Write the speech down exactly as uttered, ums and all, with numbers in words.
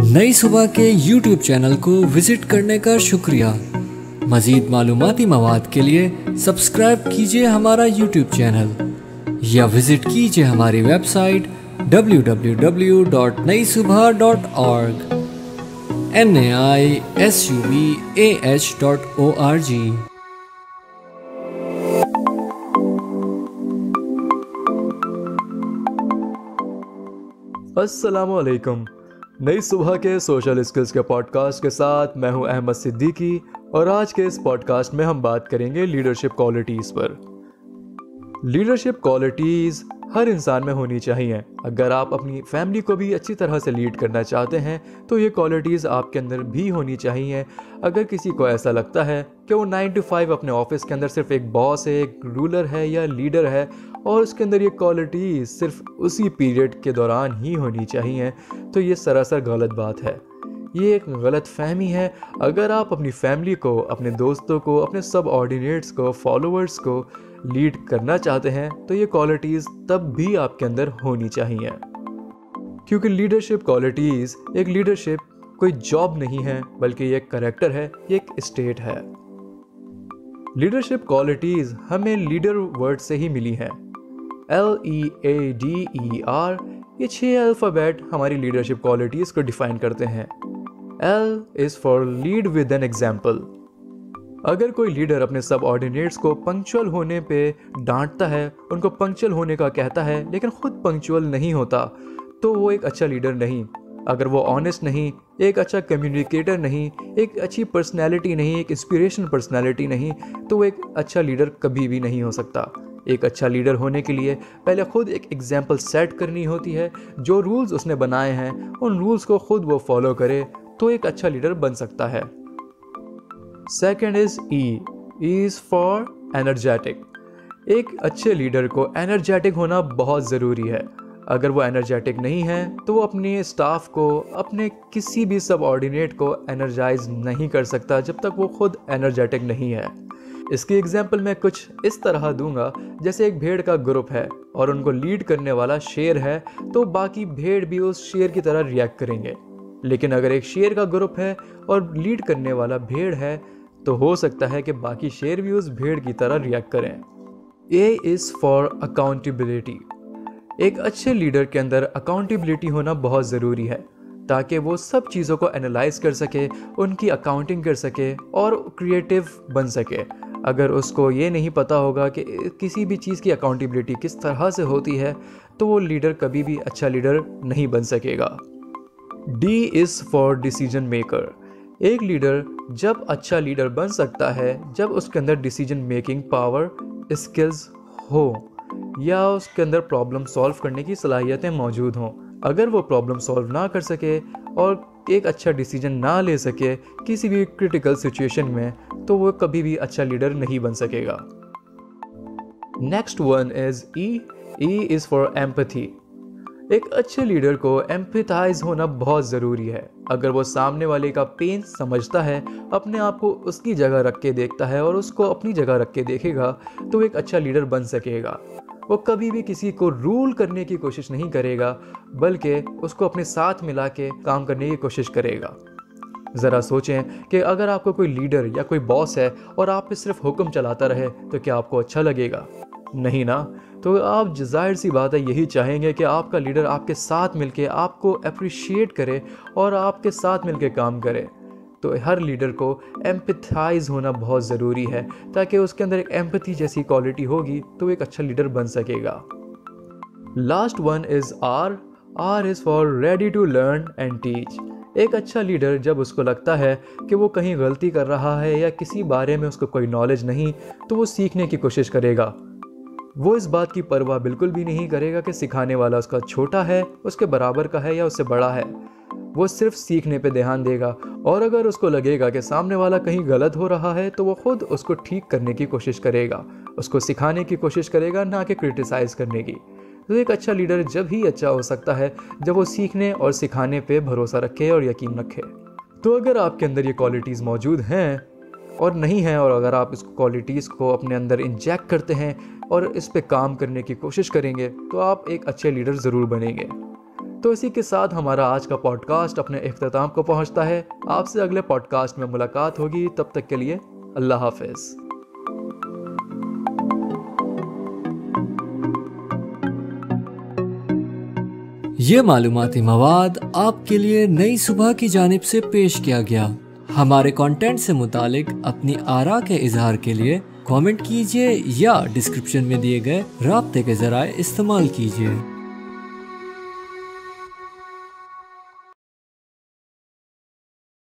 नई सुबह के यूट्यूब चैनल को विजिट करने का शुक्रिया। मज़ीद मालूमाती मवाद के लिए सब्सक्राइब कीजिए हमारा यूट्यूब चैनल या विज़िट कीजिए हमारी website W W W dot Nai Subah dot org N A I S U B A H dot O R G. अस्सलामु अलैकुम। नई सुबह के सोशल स्किल्स के पॉडकास्ट के साथ मैं हूं अहमद सिद्दीकी और आज के इस पॉडकास्ट में हम बात करेंगे लीडरशिप क्वालिटीज़ पर। लीडरशिप क्वालिटीज़ हर इंसान में होनी चाहिए। अगर आप अपनी फैमिली को भी अच्छी तरह से लीड करना चाहते हैं तो ये क्वालिटीज़ आपके अंदर भी होनी चाहिए। अगर किसी को ऐसा लगता है कि वो नाइन टू फाइव अपने ऑफिस के अंदर सिर्फ एक बॉस है, एक रूलर है या लीडर है और उसके अंदर ये क्वालिटीज़ सिर्फ उसी पीरियड के दौरान ही होनी चाहिए, तो ये सरासर गलत बात है। ये एक गलत फहमी है। अगर आप अपनी फैमिली को, अपने दोस्तों को, अपने सब ऑर्डिनेट्स को, फॉलोअर्स को लीड करना चाहते हैं तो ये क्वालिटीज़ तब भी आपके अंदर होनी चाहिए, क्योंकि लीडरशिप क्वालिटीज़, एक लीडरशिप कोई जॉब नहीं है बल्कि ये एक कैरेक्टर है, ये एक स्टेट है। लीडरशिप क्वालिटीज़ हमें लीडर वर्ड से ही मिली हैं। L E A D E R, ये छह अल्फ़ाबेट हमारी लीडरशिप क्वालिटीज़ को डिफाइन करते हैं। L is for lead with an example. अगर कोई लीडर अपने सब ऑर्डिनेट्स को पंक्चुअल होने पे डांटता है, उनको पंक्चुअल होने का कहता है लेकिन खुद पंक्चुअल नहीं होता, तो वो एक अच्छा लीडर नहीं। अगर वो ऑनेस्ट नहीं, एक अच्छा कम्युनिकेटर नहीं, एक अच्छी पर्सनैलिटी नहीं, एक इंस्पिरेशन पर्सनैलिटी नहीं, तो वो एक अच्छा लीडर कभी भी नहीं हो सकता। एक अच्छा लीडर होने के लिए पहले खुद एक एग्जाम्पल सेट करनी होती है। जो रूल्स उसने बनाए हैं उन रूल्स को खुद वो फॉलो करे तो एक अच्छा लीडर बन सकता है। Second is E is for energetic. एक अच्छे लीडर को एनर्जेटिक होना बहुत ज़रूरी है। अगर वो एनर्जेटिक नहीं है तो वो अपने स्टाफ को, अपने किसी भी सब ऑर्डिनेट को एनर्जाइज नहीं कर सकता जब तक वो खुद एनर्जेटिक नहीं है। इसकी एग्जाम्पल मैं कुछ इस तरह दूंगा, जैसे एक भेड़ का ग्रुप है और उनको लीड करने वाला शेर है, तो बाकी भेड़ भी उस शेर की तरह रिएक्ट करेंगे। लेकिन अगर एक शेर का ग्रुप है और लीड करने वाला भेड़ है तो हो सकता है कि बाकी शेर भी उस भेड़ की तरह रिएक्ट करें। A is for accountability. एक अच्छे लीडर के अंदर अकाउंटेबिलिटी होना बहुत ज़रूरी है ताकि वो सब चीज़ों को एनालाइज कर सके, उनकी अकाउंटिंग कर सके और क्रिएटिव बन सके। अगर उसको ये नहीं पता होगा कि किसी भी चीज़ की अकाउंटेबिलिटी किस तरह से होती है तो वो लीडर कभी भी अच्छा लीडर नहीं बन सकेगा। D is for decision maker. एक लीडर जब अच्छा लीडर बन सकता है जब उसके अंदर डिसीजन मेकिंग पावर, स्किल्स हो या उसके अंदर प्रॉब्लम सॉल्व करने की सलाहियतें मौजूद हों। अगर वो प्रॉब्लम सॉल्व ना कर सके और एक अच्छा डिसीजन ना ले सके किसी भी क्रिटिकल सिचुएशन में, तो वो कभी भी अच्छा लीडर नहीं बन सकेगा। Next one is E E is for empathy. एक अच्छे लीडर को एम्पैथाइज होना बहुत ज़रूरी है। अगर वो सामने वाले का पेन समझता है, अपने आप को उसकी जगह रख के देखता है और उसको अपनी जगह रख के देखेगा, तो एक अच्छा लीडर बन सकेगा। वो कभी भी किसी को रूल करने की कोशिश नहीं करेगा बल्कि उसको अपने साथ मिला के काम करने की कोशिश करेगा। ज़रा सोचें कि अगर आपको कोई लीडर या कोई बॉस है और आप पे सिर्फ हुक्म चलाता रहे तो क्या आपको अच्छा लगेगा? नहीं ना। तो आप जाहिर सी बात है यही चाहेंगे कि आपका लीडर आपके साथ मिलके आपको अप्रिशिएट करे और आपके साथ मिलके काम करे। तो हर लीडर को एम्पैथाइज होना बहुत ज़रूरी है ताकि उसके अंदर एक एम्पैथी जैसी क्वालिटी होगी तो एक अच्छा लीडर बन सकेगा। Last one is R. R is for ready to learn and teach. एक अच्छा लीडर जब उसको लगता है कि वो कहीं गलती कर रहा है या किसी बारे में उसको कोई नॉलेज नहीं, तो वो सीखने की कोशिश करेगा। वो इस बात की परवाह बिल्कुल भी नहीं करेगा कि सिखाने वाला उसका छोटा है, उसके बराबर का है या उससे बड़ा है। वो सिर्फ सीखने पे ध्यान देगा और अगर उसको लगेगा कि सामने वाला कहीं गलत हो रहा है तो वो खुद उसको ठीक करने की कोशिश करेगा, उसको सिखाने की कोशिश करेगा, ना कि क्रिटिसाइज़ करने की। तो एक अच्छा लीडर जब ही अच्छा हो सकता है जब वो सीखने और सिखाने पे भरोसा रखे और यकीन रखे। तो अगर आपके अंदर ये क्वालिटीज़ मौजूद हैं और नहीं हैं, और अगर आप इस क्वालिटीज़ को अपने अंदर इंजेक्ट करते हैं और इस पे काम करने की कोशिश करेंगे तो आप एक अच्छे लीडर ज़रूर बनेंगे। तो इसी के साथ हमारा आज का पॉडकास्ट अपने इख्तिताम को पहुंचता है। आपसे अगले पॉडकास्ट में मुलाकात होगी, तब तक के लिए अल्लाह हाफिज। ये मालूमाती मवाद आपके लिए नई सुबह की जानिब से पेश किया गया। हमारे कंटेंट से मुतालिक अपनी आरा के इजहार के लिए कमेंट कीजिए या डिस्क्रिप्शन में दिए गए राब्ते के जराए इस्तेमाल कीजिए।